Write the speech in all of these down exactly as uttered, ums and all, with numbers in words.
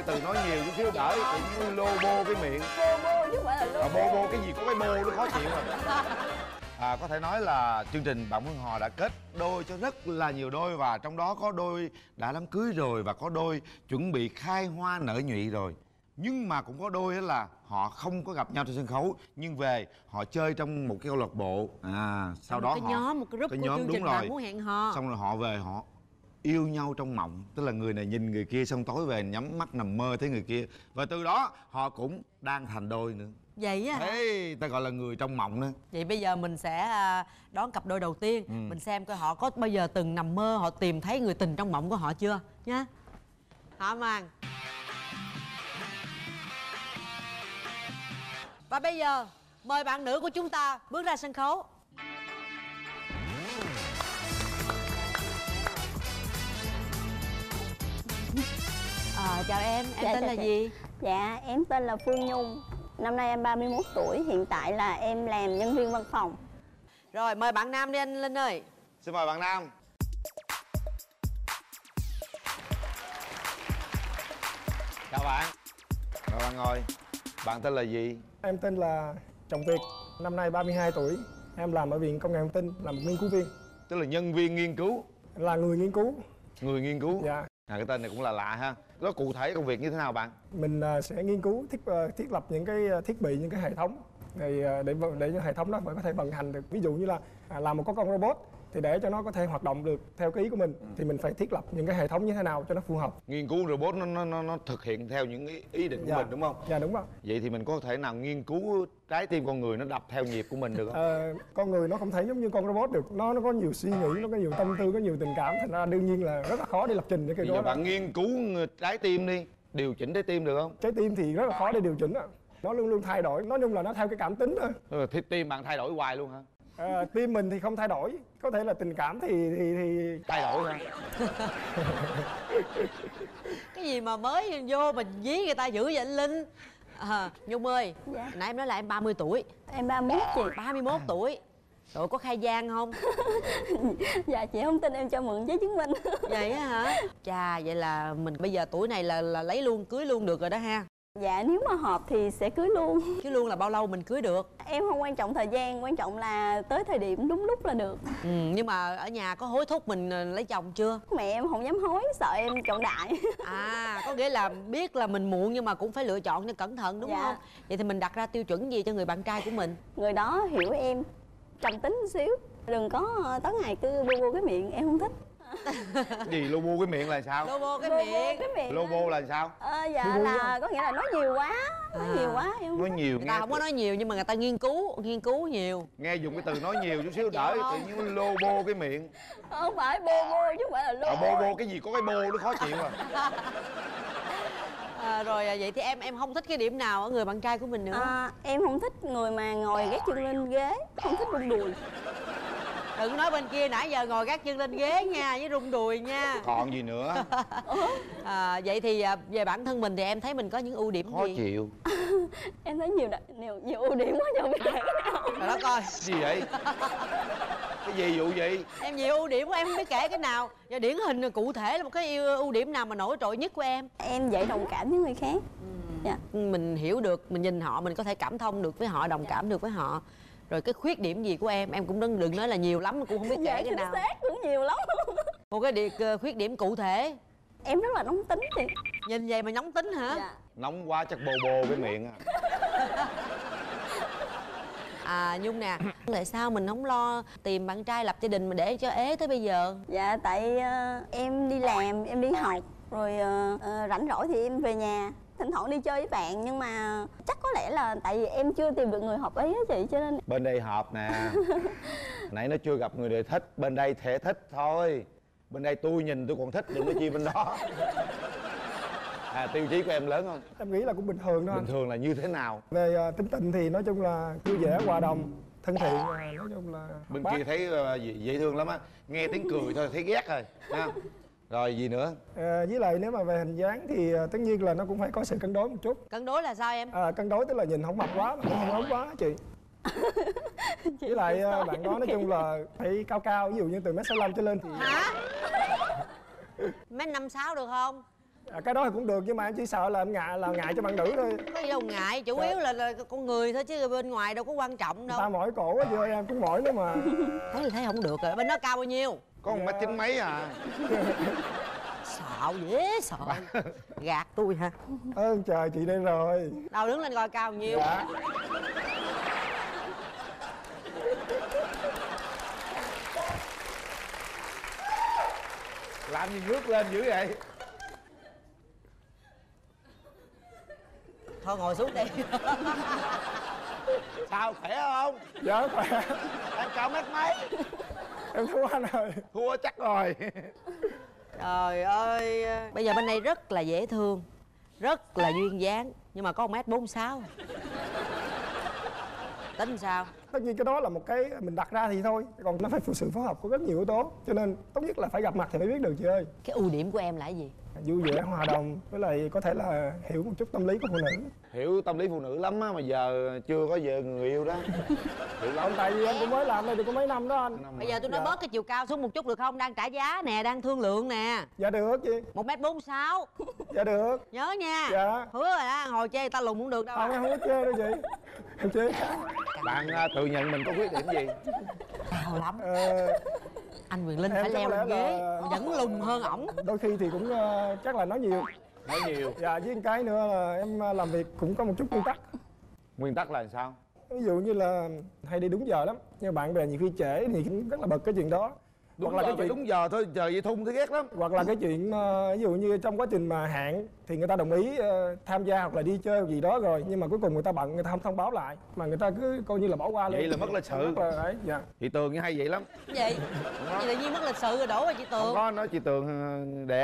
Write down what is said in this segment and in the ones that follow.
từ nói nhiều chút xíu đỡ, tự nhiên lô bô cái miệng. Bô bô chứ không phải là lô à, bô bô cái gì có cái bô nó khó chịu rồi. À, có thể nói là chương trình Bạn Muốn Hò đã kết đôi cho rất là nhiều đôi, và trong đó có đôi đã đám cưới rồi và có đôi chuẩn bị khai hoa nở nhụy rồi. Nhưng mà cũng có đôi đó là họ không có gặp nhau trên sân khấu, nhưng về họ chơi trong một cái câu lạc bộ. À, sau đó cái họ nhóm, một cái group cái của nhóm, chương đúng trình rồi. Bạn Muốn Hẹn Hò. Xong rồi họ về họ yêu nhau trong mộng, tức là người này nhìn người kia, xong tối về nhắm mắt nằm mơ thấy người kia, và từ đó họ cũng đang thành đôi nữa. Vậy á hả? Ê, ta gọi là người trong mộng nữa. Vậy bây giờ mình sẽ đón cặp đôi đầu tiên. ừ. Mình xem coi họ có bao giờ từng nằm mơ họ tìm thấy người tình trong mộng của họ chưa nha. Họ màn. Và bây giờ mời bạn nữ của chúng ta bước ra sân khấu. À, chào em, em Dạ, tên chào là chị. gì? Dạ, em tên là Phương Nhung. Năm nay em ba mươi mốt tuổi, hiện tại là em làm nhân viên văn phòng. Rồi, mời bạn nam đi anh Linh ơi. Xin mời bạn nam. Chào bạn. Rồi bạn ngồi. Bạn tên là gì? Em tên là Trọng Việt, năm nay ba mươi hai tuổi. Em làm ở Viện Công nghệ Thông tin, làm một nghiên cứu viên. Tức là nhân viên nghiên cứu. Là người nghiên cứu. Người nghiên cứu. Dạ. À, cái tên này cũng là lạ ha. Đó, cụ thể công việc như thế nào bạn? Mình uh, sẽ nghiên cứu thiết uh, thiết lập những cái thiết bị, những cái hệ thống thì uh, để để cho hệ thống đó mới có thể vận hành được. Ví dụ như là uh, làm một con con robot thì để cho nó có thể hoạt động được theo cái ý của mình, ừ. thì mình phải thiết lập những cái hệ thống như thế nào cho nó phù hợp. Nghiên cứu robot nó nó nó, nó thực hiện theo những ý, ý định của dạ. mình, đúng không? Dạ đúng rồi. Vậy thì mình có thể nào nghiên cứu trái tim con người nó đập theo nhịp của mình được không? À, con người nó không thể giống như con robot được, nó nó có nhiều suy nghĩ, nó có nhiều tâm tư, có nhiều tình cảm, thành ra đương nhiên là rất là khó để lập trình những cái đó. Bây giờ bạn nghiên cứu trái tim đi, điều chỉnh trái tim được không? Trái tim thì rất là khó để điều chỉnh á, nó luôn luôn thay đổi, nói chung là nó theo cái cảm tính thôi. Ừ, thì tim bạn thay đổi hoài luôn hả? À, tim mình thì không thay đổi, có thể là tình cảm thì thì thì thay đổi hả? Cái gì mà mới vô mà dí người ta dữ vậy anh Linh? À, Nhung ơi, dạ. nãy em nói là em ba mươi tuổi. Em ba mươi mốt chị. ba mươi mốt tuổi. Rồi có khai gian không? Dạ chị không tin em cho mượn giấy chứng minh. Vậy á hả? Chà, vậy là mình bây giờ tuổi này là là lấy luôn, cưới luôn được rồi đó ha. Dạ nếu mà hợp thì sẽ cưới luôn. Cưới luôn là bao lâu mình cưới được? Em không quan trọng thời gian, quan trọng là tới thời điểm đúng lúc là được. Ừ, nhưng mà ở nhà có hối thúc mình lấy chồng chưa? Mẹ em không dám hối, sợ em chọn đại. À, có nghĩa là biết là mình muộn nhưng mà cũng phải lựa chọn cho cẩn thận đúng dạ. không? Vậy thì mình đặt ra tiêu chuẩn gì cho người bạn trai của mình? Người đó hiểu em, trầm tính một xíu, đừng có tối ngày cứ bu bu cái miệng, em không thích. Gì lu bu cái miệng là sao? Lô bô cái Bu bu miệng. cái miệng. Lu bu là sao? Ờ, dạ là có nghĩa là nói nhiều quá, nói À. nhiều quá em không Nói thích. nhiều Người nghe. ta không có nói nhiều nhưng mà người ta nghiên cứu, nghiên cứu nhiều. Nghe dùng cái từ nói nhiều chút xíu đỡ, Dạ tự nhiên lô bô cái miệng. Không phải bu bu chứ không phải là lô À, bô bô cái gì có cái bô nó khó chịu rồi. À, rồi vậy thì em em không thích cái điểm nào ở người bạn trai của mình nữa? À, em không thích người mà ngồi gác chân lên ghế, không thích bung đùi. Đừng nói bên kia nãy giờ ngồi gác chân lên ghế nha, với rung đùi nha. Còn gì nữa? À, vậy thì về bản thân mình thì em thấy mình có những ưu điểm Khó gì? chịu. Em thấy nhiều nhiều nhiều ưu điểm quá cho biết kể cái nào. Rồi đó coi. Gì vậy? Cái gì vụ gì? Em nhiều ưu điểm của em không biết kể cái nào. Và điển hình cụ thể là một cái ưu điểm nào mà nổi trội nhất của em? Em dễ đồng cảm với người khác. Dạ. Mình hiểu được, mình nhìn họ mình có thể cảm thông được với họ, đồng cảm được với họ. Rồi cái khuyết điểm gì của em, em cũng đừng đừng nói là nhiều lắm, cũng không biết kể dạ, cái nào. Xác cũng nhiều lắm. Một cái điều, khuyết điểm cụ thể. Em rất là nóng tính chị. Nhìn vậy mà nóng tính hả? Dạ. Nóng quá chắc bô bô cái miệng à. À Nhung nè, tại sao mình không lo tìm bạn trai lập gia đình mà để cho ế tới bây giờ? Dạ tại uh, em đi làm, em đi học, rồi uh, uh, rảnh rỗi thì em về nhà, thỉnh thoảng đi chơi với bạn, nhưng mà chắc có lẽ là tại vì em chưa tìm được người hợp ý á chị, cho nên Bên đây hợp nè. Nãy nó chưa gặp người để thích, bên đây thể thích thôi. Bên đây tôi nhìn tôi còn thích, đừng có chi bên đó. À, tiêu chí của em lớn không? em nghĩ là cũng bình thường thôi. Bình thường là như thế nào? Về uh, tính tình thì nói chung là vui vẻ, hòa đồng, thân thiện, uh, nói chung là Bên bác. kia thấy uh, dễ, dễ thương lắm á. Nghe tiếng cười thôi thấy ghét rồi ha. Rồi gì nữa? À, với lại nếu mà về hình dáng thì uh, tất nhiên là nó cũng phải có sự cân đối một chút. Cân đối là sao em? À, cân đối tức là nhìn không mập quá mà cũng không ốm quá chị. Với lại uh, bạn đó nói chung là phải cao cao, ví dụ như từ mét sáu lăm trở lên thì Hả? Mét năm sáu được không? À, cái đó thì cũng được nhưng mà em chỉ sợ là em ngại là ngại cho bạn nữ thôi. Có gì đâu ngại, chủ yếu là, là con người thôi chứ bên ngoài đâu có quan trọng đâu. Ta mỏi cổ quá chưa, em cũng mỏi nữa mà. Thấy là thấy không được rồi. Bên đó cao bao nhiêu? Có một mét chín mấy à. Sợ dễ sợ. Gạt tôi hả? Ơn trời chị đây rồi. Đâu đứng lên coi cao bao nhiêu. Dạ. Làm gì ngước lên dữ vậy? Thôi ngồi xuống đi. Sao khỏe không? Dạ khỏe. Em cao mét mấy? Em thua anh rồi. Thua chắc rồi. Trời ơi. Bây giờ bên đây rất là dễ thương, rất là duyên dáng, nhưng mà có một mét bốn sáu. Tính sao? Tất nhiên cái đó là một cái mình đặt ra thì thôi, còn nó phải phụ sự phối hợp của rất nhiều yếu tố, cho nên tốt nhất là phải gặp mặt thì mới biết được chị ơi. Cái ưu điểm của em là cái gì? Vui vẻ, hòa đồng, với lại có thể là hiểu một chút tâm lý của phụ nữ. Hiểu tâm lý phụ nữ lắm á, mà giờ chưa có vợ người yêu đó. Hiểu lắm. Tại vì em cũng mới làm đây được có mấy năm đó anh. Bây giờ tôi nói Dạ. bớt cái chiều cao xuống một chút được không? Đang trả giá nè, đang thương lượng nè. Dạ được chị. Một mét bốn sáu. Dạ được. Nhớ nha. Dạ. Hứa rồi đó, hồi chê người ta lùn cũng được đâu. Không, em không có chê đâu chị. Em chê. Bạn à, tự nhận mình có khuyết điểm gì? Cao lắm. Ờ, Anh Quyền Linh em phải chắc leo có lẽ lên ghế, là- vẫn lùn hơn ổng. đôi khi thì cũng ờ, chắc là nói nhiều. Nói nhiều. Dạ, với một cái nữa là em ờ, làm việc cũng có một chút nguyên tắc. Nguyên tắc là sao? Ví dụ như là hay đi đúng giờ lắm, nhưng bạn bè nhiều khi trễ thì cũng rất là bực cái chuyện đó. Đúng hoặc là giờ cái phải chuyện đúng giờ thôi, giờ vậy thun thấy ghét lắm. hoặc là cái chuyện ờ, ví dụ như trong quá trình mà hẹn thì người ta đồng ý ờ, tham gia hoặc là đi chơi gì đó rồi, nhưng mà cuối cùng người ta bận, người ta không thông báo lại mà người ta cứ coi như là bỏ qua luôn. Vậy là mất lịch sự. Rất là ấy, dạ. Chị Tường như hay vậy lắm. Cái gì? Cái gì tự nhiên mất lịch sự rồi đổ rồi chị Không Tường. có nói chị Tường ờ, đẹp.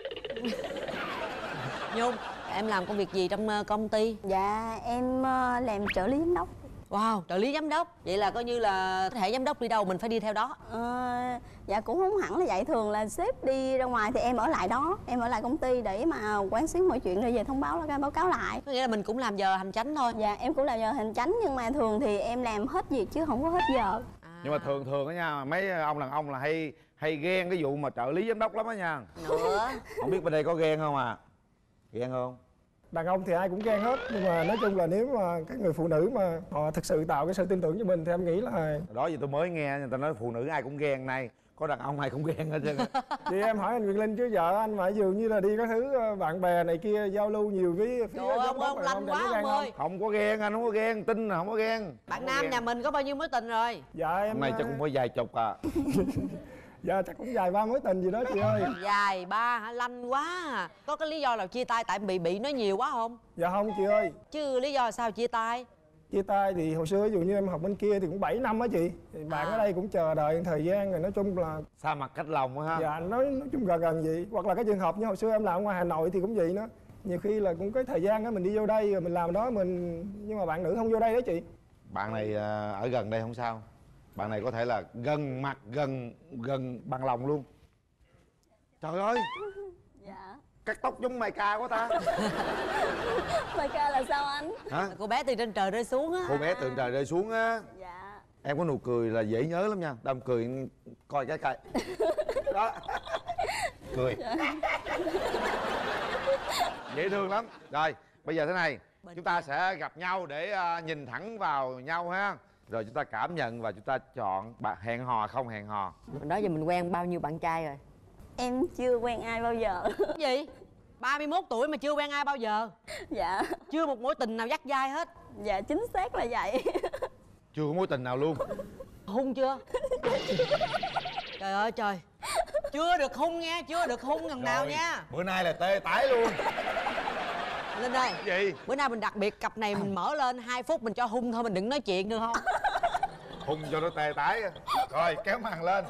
Nhung, em làm công việc gì trong ờ, công ty? Dạ em ờ, làm trợ lý giám đốc. Wow, trợ lý giám đốc. Vậy là coi như là hệ giám đốc đi đâu mình phải đi theo đó. Ờ, dạ cũng không hẳn là vậy, thường là sếp đi ra ngoài thì em ở lại đó, em ở lại công ty để mà quán xuyến mọi chuyện rồi về thông báo là báo cáo lại. Có nghĩa là mình cũng làm giờ hành chánh thôi. Dạ em cũng làm giờ hành chánh nhưng mà thường thì em làm hết việc chứ không có hết giờ. À. Nhưng mà thường thường á nha, mấy ông đàn ông là hay hay ghen cái vụ mà trợ lý giám đốc lắm á nha. Nữa. Không biết bên đây có ghen không à? Ghen không? Đàn ông thì ai cũng ghen hết, nhưng mà nói chung là nếu mà các người phụ nữ mà họ thực sự tạo cái sự tin tưởng cho mình thì em nghĩ là Đó giờ tôi mới nghe người ta nói phụ nữ ai cũng ghen, này có đàn ông ai cũng ghen hết trơn. thì em hỏi anh Quyền Linh chứ vợ anh mà dường như là đi các thứ ờ, bạn bè này kia giao lưu nhiều với phía Trời ơi, giám ông đốc ông này, lanh ông quá thấy ông ghen ơi. Không có ghen, anh không có ghen, tin là không có ghen. Bạn Không có nam ghen. nhà mình có bao nhiêu mối tình rồi? Dạ em Này ờ, chắc cũng có vài chục à. dạ chắc cũng dài ba mối tình gì đó chị ơi. Dài ba hả? Lanh quá à. Có cái lý do nào chia tay tại bị bị nói nhiều quá không? Dạ không chị ơi, Chứ lý do sao chia tay? chia tay thì hồi xưa ví dụ như em học bên kia thì cũng bảy năm á chị, thì bạn À. ở đây cũng chờ đợi thời gian rồi, nói chung là Xa mặt cách lòng á ha. dạ nói nói chung gần gần vậy. Hoặc là cái trường hợp như hồi xưa em làm ở ngoài Hà Nội thì cũng vậy nữa, nhiều khi là cũng cái thời gian á mình đi vô đây rồi mình làm đó mình, nhưng mà bạn nữ không vô đây đó chị. Bạn này à, ở gần đây không sao. Bạn này có thể là gần mặt, gần gần bằng lòng luôn. Trời ơi, Dạ. cắt tóc giống Mai Ca quá ta. Mai ca là sao anh? Hả? Cô bé từ trên trời rơi xuống á. Cô bé từ trời rơi xuống á. Dạ. Em có nụ cười là dễ nhớ lắm nha. Đâm cười coi cái cây. Đó. Cười. Dễ thương lắm. Rồi, bây giờ thế này, chúng ta sẽ gặp nhau để à, nhìn thẳng vào nhau ha. Rồi chúng ta cảm nhận và chúng ta chọn bạn hẹn hò không hẹn hò. Đó giờ mình quen bao nhiêu bạn trai rồi? Em chưa quen ai bao giờ. Cái gì? ba mươi mốt tuổi mà chưa quen ai bao giờ? Dạ. Chưa một mối tình nào dắt dai hết? Dạ chính xác là vậy. Chưa có mối tình nào luôn. Hung chưa? Trời ơi trời. Chưa được hung nha, chưa được hung lần nào Rồi, nha. bữa nay là tê tái luôn. Linh ơi, Gì? bữa nay mình đặc biệt cặp này mình mở lên hai phút mình cho hung thôi, mình đừng nói chuyện được không? Hung cho nó tê tái. Rồi kéo màn lên.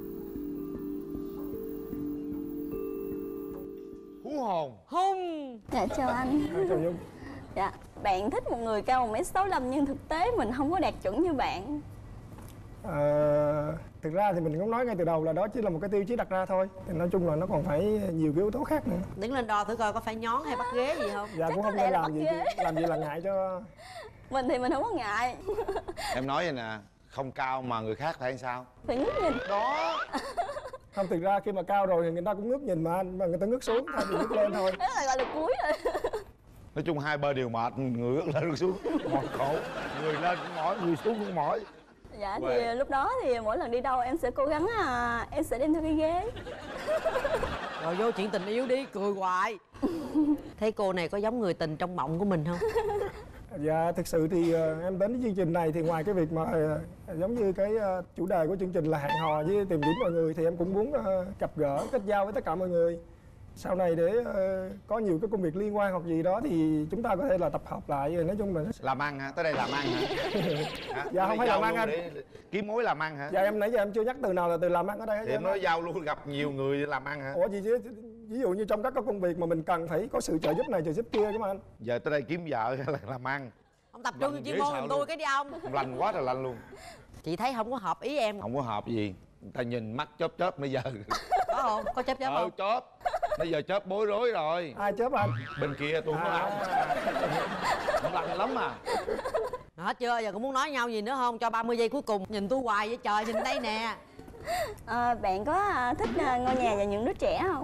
Hú hồn. Hung. Dạ chào anh. À, chào Nhung. Dạ. Bạn thích một người cao một mét sáu lăm nhưng thực tế mình không có đạt chuẩn như bạn. Ờ, thực ra thì mình cũng nói ngay từ đầu là đó chỉ là một cái tiêu chí đặt ra thôi, thì nói chung là nó còn phải nhiều cái yếu tố khác nữa. Đứng lên đo thử coi có phải nhón hay bắt ghế gì không? Dạ cũng có không lẽ nên là làm bắt gì ghế. làm gì là ngại cho. Mình thì mình không có ngại. Em nói vậy nè, không cao mà người khác phải sao? Phải ngước nhìn. Đó. Không, thực ra khi mà cao rồi thì người ta cũng ngước nhìn mà anh, mà người ta ngước xuống thay vì ngước lên thôi. Đó là gọi là cuối rồi. Nói chung hai bên đều mệt, người ướt lên ướt xuống mỏi khổ, người lên cũng mỏi, người xuống cũng mỏi. Dạ thì Quê. lúc đó thì mỗi lần đi đâu em sẽ cố gắng à, em sẽ đem theo cái ghế. Rồi vô chuyện tình yêu đi, cười hoài. Thấy cô này có giống người tình trong mộng của mình không? Dạ thực sự thì uh, em đến với chương trình này thì ngoài cái việc mà uh, giống như cái uh, chủ đề của chương trình là hẹn hò với tìm kiếm mọi người, thì em cũng muốn uh, gặp gỡ, kết giao với tất cả mọi người. Sau này để uh, có nhiều cái công việc liên quan hoặc gì đó thì chúng ta có thể là tập hợp lại, rồi nói chung là nó sẽ... Làm ăn hả? Tới đây làm ăn hả? Hả? Dạ không phải làm ăn anh. Để kiếm mối làm ăn hả? Dạ em nãy giờ em chưa nhắc từ nào là từ làm ăn ở đây. Thì em nói giao lưu gặp nhiều người để làm ăn hả? Ủa gì chứ, ví dụ như trong các cái công việc mà mình cần phải có sự trợ giúp này trợ giúp kia các anh. Giờ tới đây kiếm vợ hay là làm ăn? Ông tập trung chuyên môn làm tôi cái đi ông. Lành quá trời lành luôn. Chị thấy không có hợp ý em. Không có hợp gì. Người ta nhìn mắt chớp chớp bây giờ. Có không? Có chớp chớp Ờ không? chớp. Bây giờ chớp bối rối rồi. Ai chớp anh? Bên kia tôi không có làm. Không lành lắm mà. Hết chưa? Giờ cũng muốn nói nhau gì nữa không? Cho ba mươi giây cuối cùng. Nhìn tôi hoài vậy trời, nhìn đây nè. À, bạn có à, thích à, ngôi nhà và những đứa trẻ không?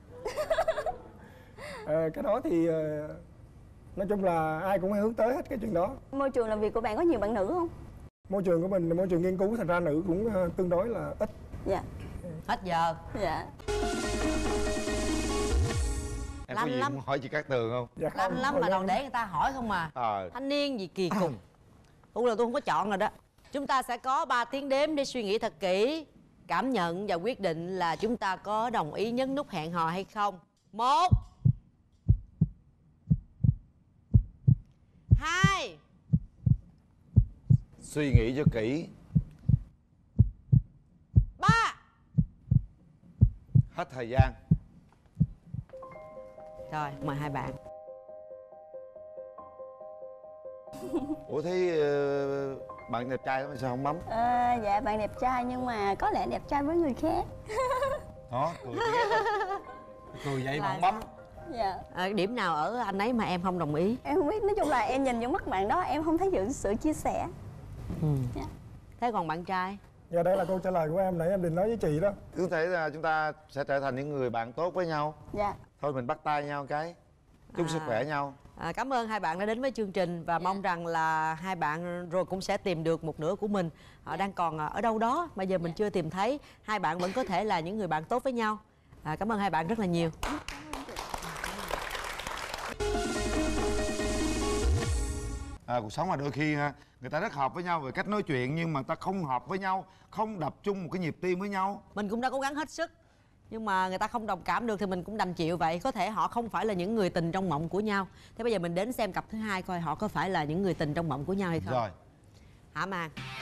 Ờ, cái đó thì uh, nói chung là ai cũng hay hướng tới hết cái chuyện đó. Môi trường làm việc của bạn có nhiều bạn nữ không? Môi trường của mình là môi trường nghiên cứu, thành ra nữ cũng uh, tương đối là ít. Dạ. Hết giờ. Dạ. Em Lanh có gì lắm. muốn hỏi chị Cát Tường không? Dạ Lanh không, lắm hồi mà em- còn để người ta hỏi không mà. Ờ. Thanh niên gì kỳ cục. Cũng là tôi không có chọn rồi đó. Chúng ta sẽ có ba tiếng đếm để suy nghĩ thật kỹ, cảm nhận và quyết định là chúng ta có đồng ý nhấn nút hẹn hò hay không. Một, hai, Suy nghĩ cho kỹ. ba. Hết thời gian. Rồi, mời hai bạn. Ủa thấy ờ, bạn đẹp trai lắm sao không bấm? À, dạ bạn đẹp trai nhưng mà có lẽ đẹp trai với người khác. Đó, cười ghét lắm. Cười vậy mà Là không bấm. Dạ. À, điểm nào ở anh ấy mà em không đồng ý? Em không biết, nói chung là em nhìn những mắt bạn đó em không thấy sự, sự chia sẻ. Ừ. Dạ. Thế còn bạn trai? Dạ đây là câu trả lời của em, nãy em định nói với chị đó. Có thể là chúng ta sẽ trở thành những người bạn tốt với nhau. Dạ. Thôi mình bắt tay nhau cái. Chúc À. sức khỏe nhau. À, cảm ơn hai bạn đã đến với chương trình và mong rằng là hai bạn rồi cũng sẽ tìm được một nửa của mình. Họ đang còn ở đâu đó mà giờ mình chưa tìm thấy. Hai bạn vẫn có thể là những người bạn tốt với nhau. À, cảm ơn hai bạn rất là nhiều. À, cuộc sống mà đôi khi ha, người ta rất hợp với nhau về cách nói chuyện nhưng mà ta không hợp với nhau, không đập chung một cái nhịp tim với nhau. Mình cũng đã cố gắng hết sức nhưng mà người ta không đồng cảm được thì mình cũng đành chịu vậy. Có thể họ không phải là những người tình trong mộng của nhau. Thế bây giờ mình đến xem cặp thứ hai coi họ có phải là những người tình trong mộng của nhau hay không. Rồi. Hả Mang?